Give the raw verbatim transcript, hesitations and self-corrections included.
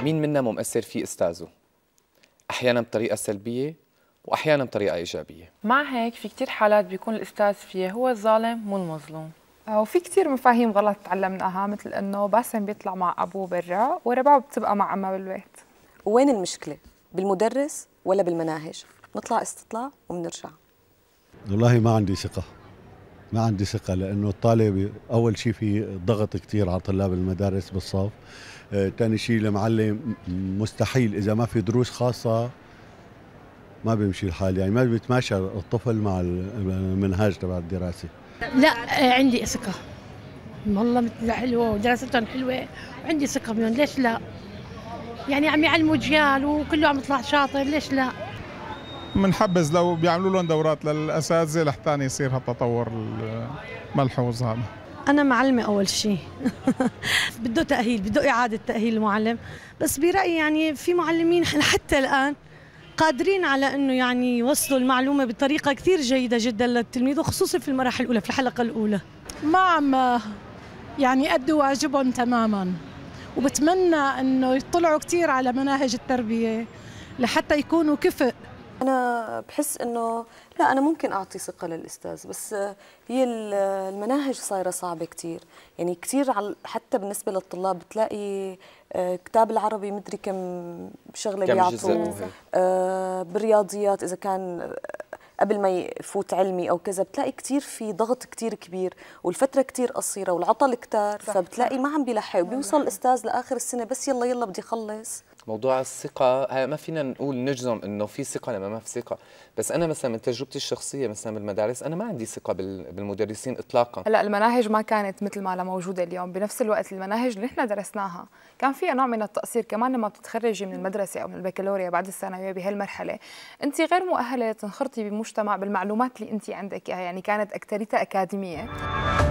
مين منا مؤثر فيه أستاذه؟ أحيانا بطريقة سلبية وأحيانا بطريقة إيجابية. مع هيك في كتير حالات بيكون الأستاذ فيها هو الظالم مو المظلوم. وفي كتير مفاهيم غلط تعلمناها، مثل انه باسم بيطلع مع ابوه برا ورباب بتبقى مع امها بالبيت. وين المشكله؟ بالمدرس ولا بالمناهج؟ نطلع استطلاع وبنرجع. والله ما عندي ثقه ما عندي ثقه لانه الطالب اول شيء في ضغط كثير على طلاب المدارس بالصف. ثاني شيء المعلم مستحيل اذا ما في دروس خاصه ما بيمشي الحال، يعني ما بيتماشى الطفل مع المنهاج تبع الدراسه. لا عندي ثقة والله، مثل حلوة ودراستهم حلوة وعندي ثقة بهم. ليش لا؟ يعني عم يعلموا اجيال وكله عم يطلع شاطر، ليش لا؟ بنحبذ لو بيعملوا لهم دورات للاساتذه لحتى يصير هالتطور الملحوظ هذا. أنا معلمة أول شيء بده تأهيل، بده إعادة تأهيل المعلم، بس برأيي يعني في معلمين حتى الآن قادرين على انه يعني يوصلوا المعلومه بطريقه كثير جيده جدا للتلميذ، وخصوصا في المراحل الاولى في الحلقه الاولى. ما عم يعني أدوا واجبهم تماما، وبتمنى انه يطلعوا كثير على مناهج التربيه لحتى يكونوا كفء. انا بحس انه لا، انا ممكن اعطي ثقه للاستاذ، بس هي المناهج صايره صعبه كثير، يعني كثير حتى بالنسبه للطلاب بتلاقي كتاب العربي مدري كم شغله بيعطوه، بالرياضيات اذا كان قبل ما يفوت علمي او كذا بتلاقي كثير في ضغط كثير كبير، والفتره كثير قصيره والعطل كثار، فبتلاقي ما عم بيلحق وبيوصل الاستاذ لاخر السنه بس يلا يلا بدي اخلص. موضوع الثقة ما فينا نقول نجزم انه في ثقة لما ما في ثقة، بس انا مثلا من تجربتي الشخصية مثلا بالمدارس انا ما عندي ثقة بالمدرسين اطلاقا. هلا المناهج ما كانت مثل ما لها موجودة اليوم، بنفس الوقت المناهج اللي نحن درسناها كان فيها نوع من التقصير، كمان لما بتتخرجي من المدرسة او من البكالوريا بعد الثانوية بهالمرحلة انت غير مؤهلة تنخرطي بمجتمع بالمعلومات اللي انت عندك اياها، يعني كانت اكثريتها اكاديمية.